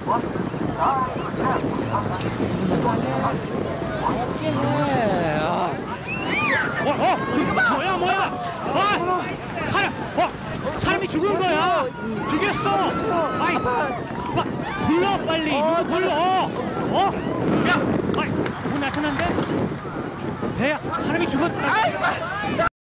이거 뭐야? 사람이 죽은 거야. 죽였어. 아이, 불러 빨리. 누구 불러? 야, 누구 나타난데? 배야, 사람이 죽었다.